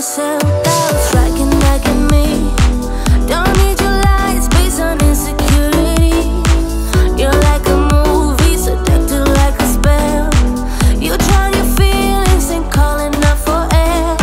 yourself, doubts striking back at me. Don't need your lies based on insecurity. You're like a movie, seductive like a spell. You drown your feelings and calling up for air.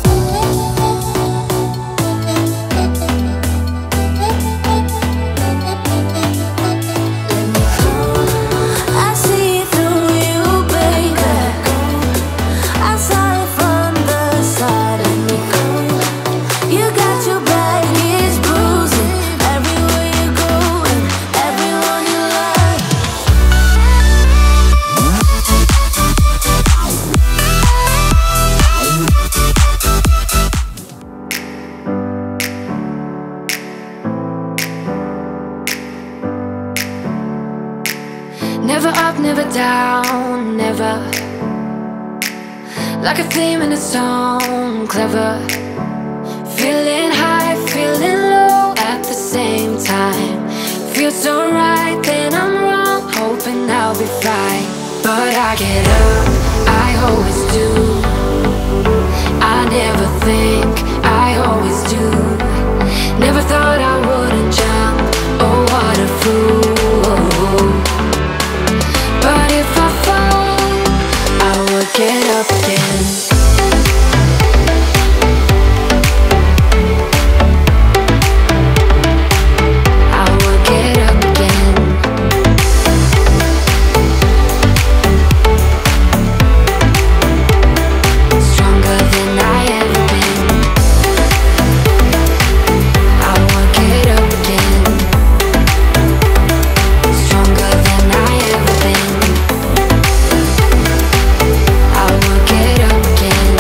I see through you, baby. I saw it from the side of me. You got your baggage bruising everywhere you go and everyone you love. Never up, never down, never. Like a theme in a song, clever. Feeling high, feeling low at the same time. Feels so right, then I'm wrong, hoping I'll be fine. But I get up, I always do. I never think, I always do. Never thought I wouldn't jump, oh what a fool. But if I fall, I will get up again. I will get up again. Stronger than I ever been. I will get up again. Stronger than I ever been. I will get up again.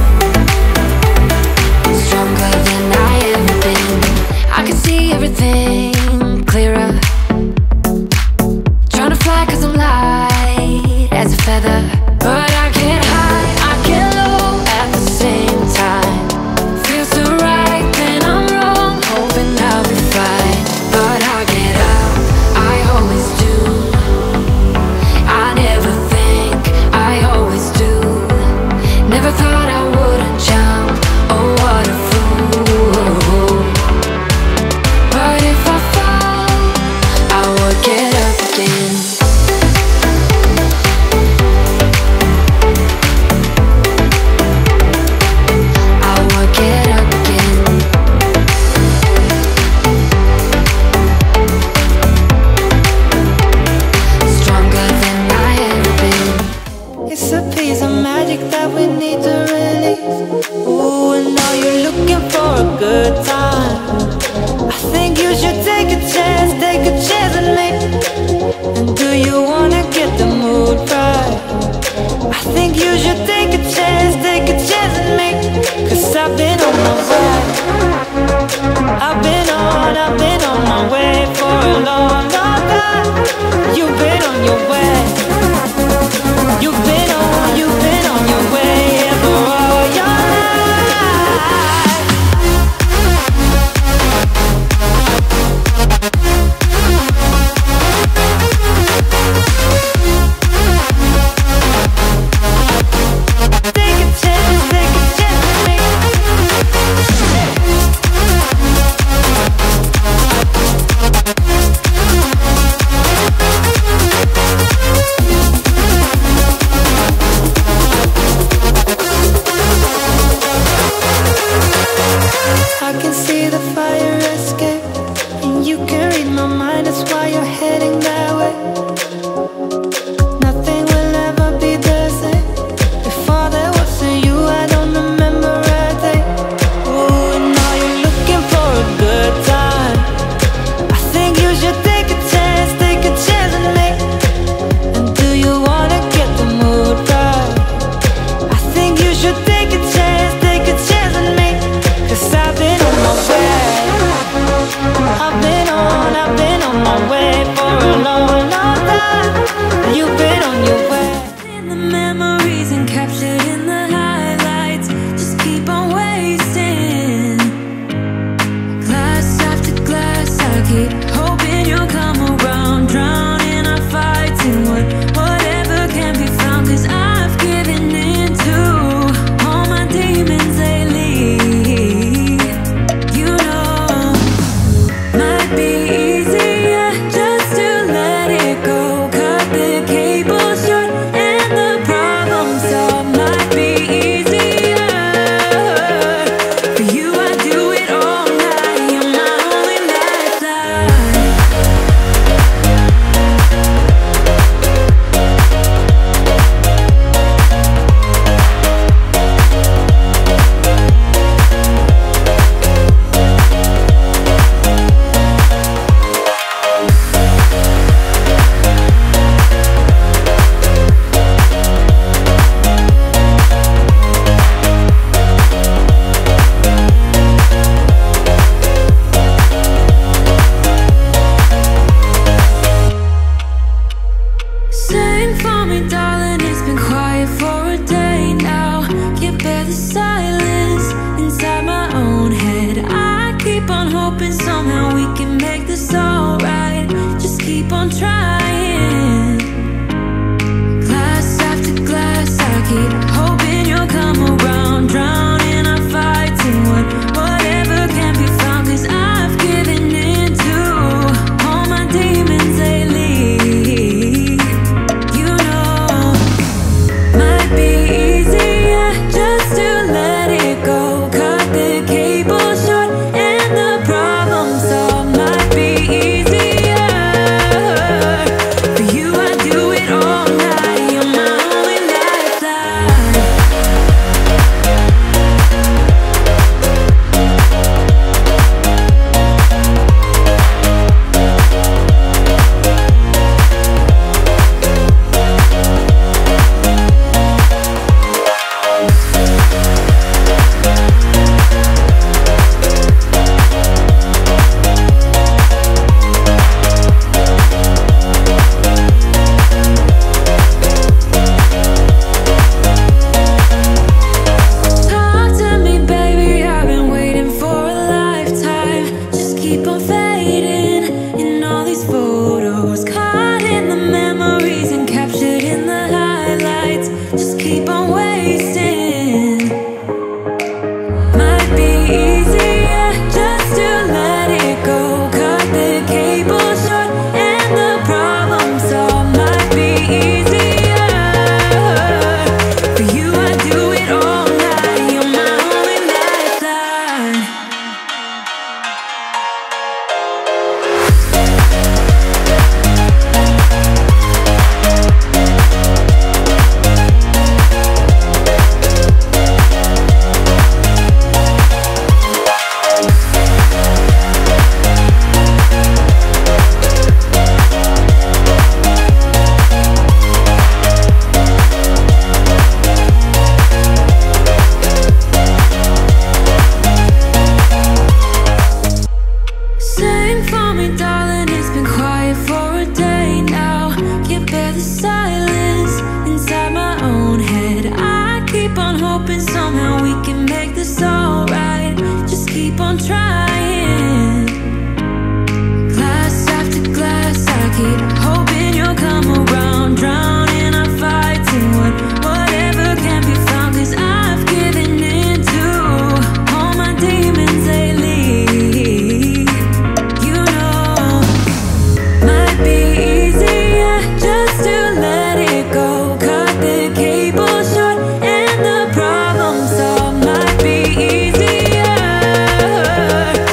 Stronger than I ever been. I can see everything clearer. Trying to fly 'cause I'm light as a feather. But I get high, I get low at the same time. Feels so right, then I'm wrong, hoping I'll be fine. But I get up, I always do. I never think, I always do. Never thought I wouldn't jump, oh what a fool. But if I fall, I will get up again. I will get up again. Stronger than I ever been. It's a piece of magic that we need to release. Ooh, and now you're looking for a good time. I think you should take a chance with me. And do you wanna get the mood right? I think you should take a chance with me. 'Cause I've been on my way. I've been on my way for a long, long time. You've been on your way. You've been on your way for all your life. Take a chance with me. keep on trying. Glass after glass, I keep hoping you'll come around. Drowning our fights in whatever can be found. 'Cause I've given in to all my demons lately. You know, might be easier just to let it go. Cut the cable short and the problem solved. Might be easier for you. I do it all night. You're my only lifeline. Talk to me, baby, I've been waiting for a lifetime. Just keep on fading in all these photos, caught in the memories and captured in the highlights. Just keep on wasting. Might be easier just to let it go. Cut the cable short and the problem solved. Might be easier for you. I do it all night. You're my only lifeline. Sing for me, darling, it's been quiet for a day now. Can't bear the silence inside my own head. I keep on hoping somehow we can make this alright. Just keep on trying. Glass after glass, I keep hoping you'll come around. Drowning our fights in whatever can be found. 'Cause I've given in to all my demons lately. You know, might be easier just to let it go. Cut the cable short and the problem solved. Might be easier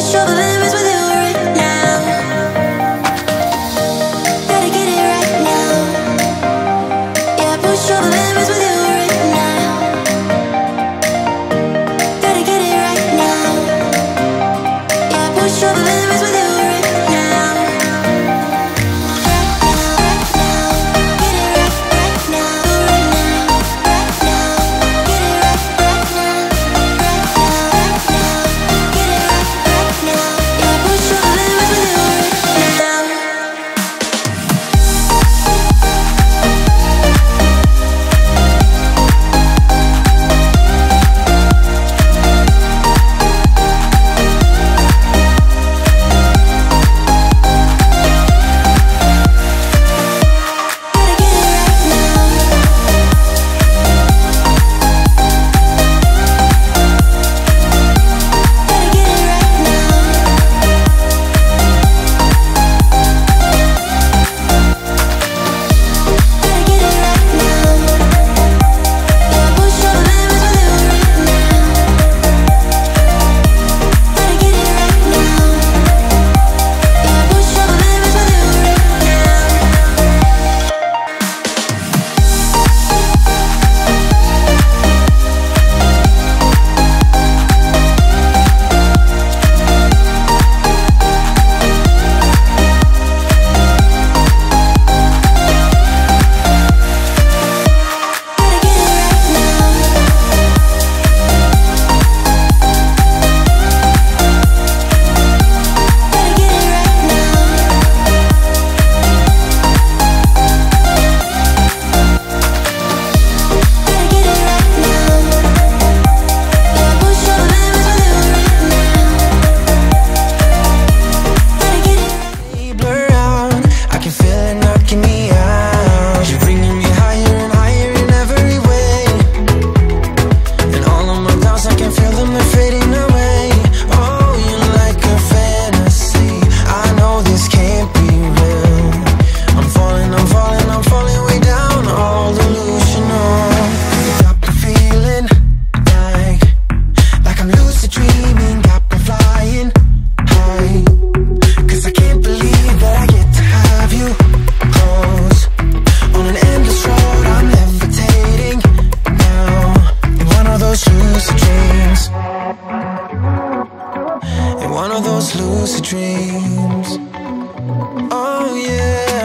push all the limits with you right now. Gotta get it right now. Yeah, push all the limits with you right now. Gotta get it right now. Yeah, push all the limits with you right now. Lucid dreams. Oh yeah.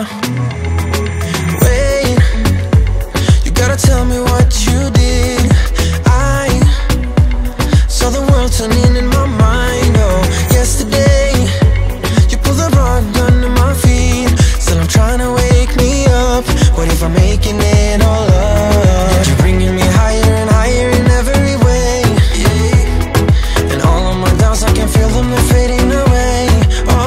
Wait, you gotta tell me what you did. I saw the world turning in my mind. Oh, yesterday you pulled the rug under my feet. Still I'm trying to wake me up. What if I'm making it all up? You're bringing me higher and higher in every way, yeah. And all of my doubts, I can feel them, they're fading away. Oh,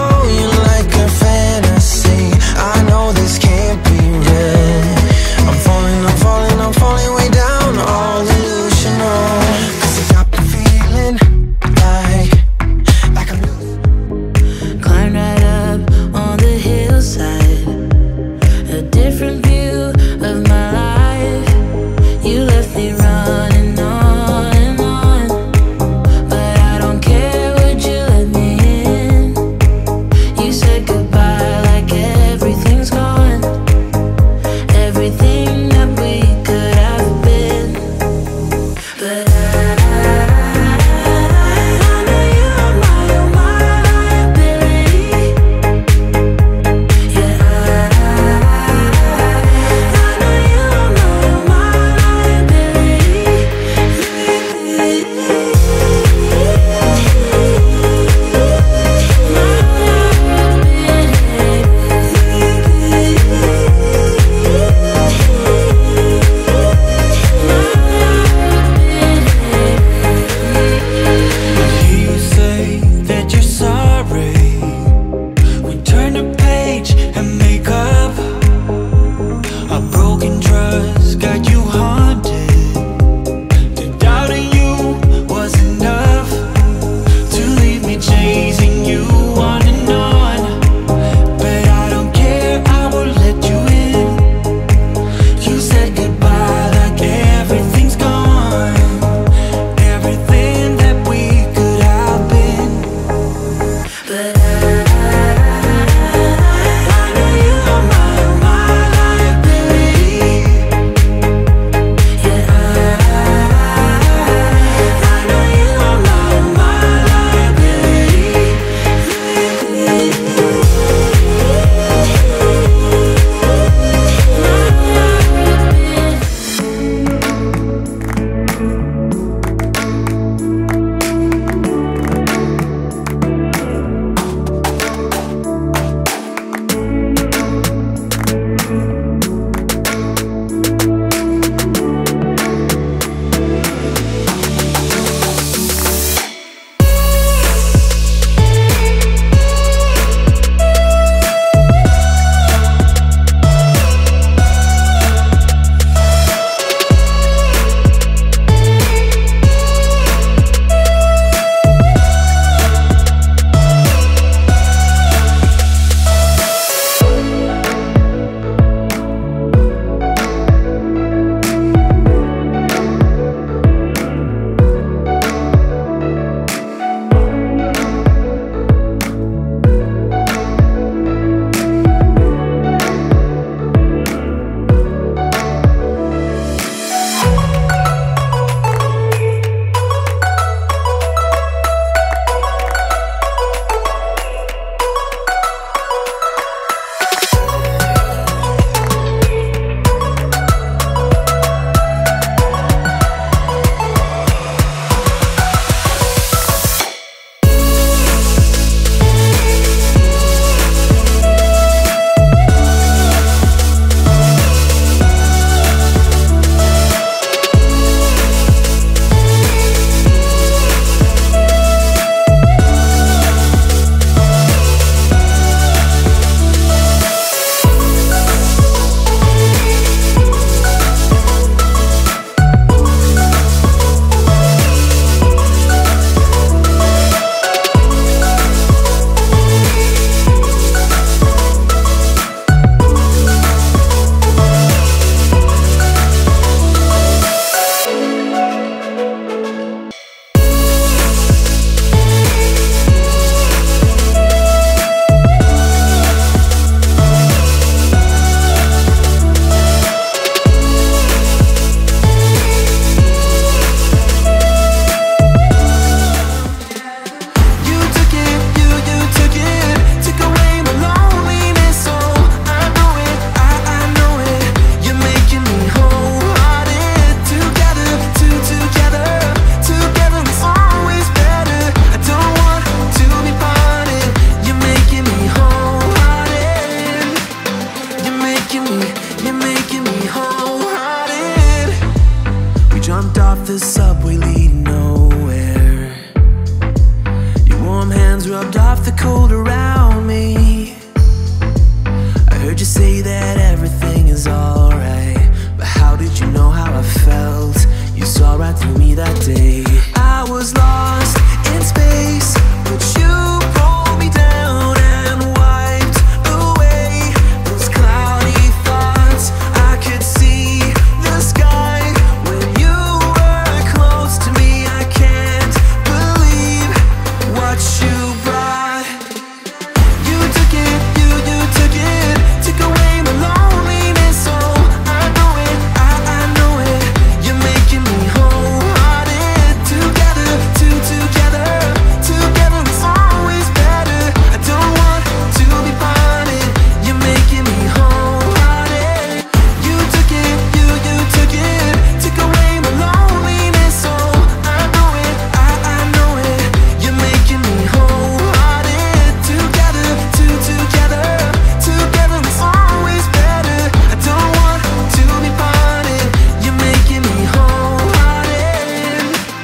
making me wholehearted. We jumped off the subway leading nowhere. Your warm hands rubbed off the cold around me. I heard you say that everything is alright, but how did you know how I felt? You saw right through me that day. I was lost in space, but you pulled me down and wiped away those cloudy thoughts. I could see the sky when you were close to me. I can't believe what you brought. You took it, you took it, took away my loneliness. Oh, I know it, I know it. You're making me wholehearted. Together, together it's always better. I don't want to be parted. You're making me wholehearted. You took it, you took it, took away my loneliness. Oh, I know it, I know it. You're making me wholehearted. Together, together it's always better. I don't want to be parted. You're making me wholehearted.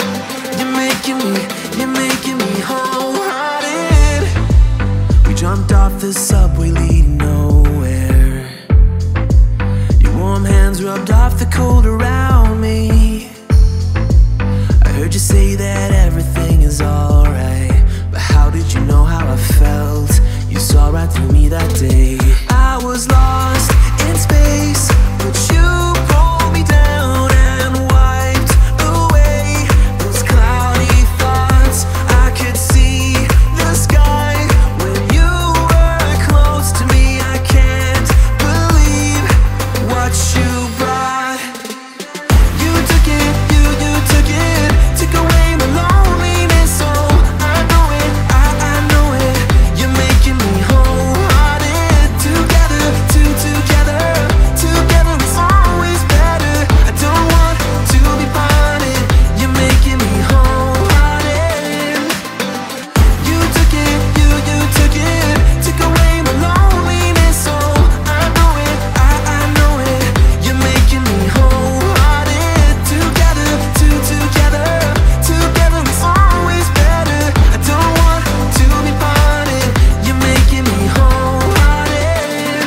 You're making me wholehearted. We jumped off the subway leading nowhere. Your warm hands rubbed off the cold around me. I heard you say that everything is alright, but how did you know how I felt? You saw right through me that day. I was lost in space, but you pulled me down and wiped away those cloudy thoughts. I could see the sky when you were close to me. I can't believe what you brought. You took it, you took it, took away my loneliness. Oh, I know it, I know it. You're making me wholehearted. Together, together it's always better. I don't want to be parted. You're making me wholehearted. You took it, you took it, took away my loneliness. Oh, I know it, I know it. You're making me wholehearted. Together, together it's always better. I don't want to be parted. You're making me wholehearted.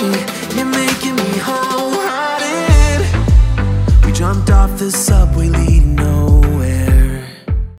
You're making me wholehearted. We jumped off the subway leading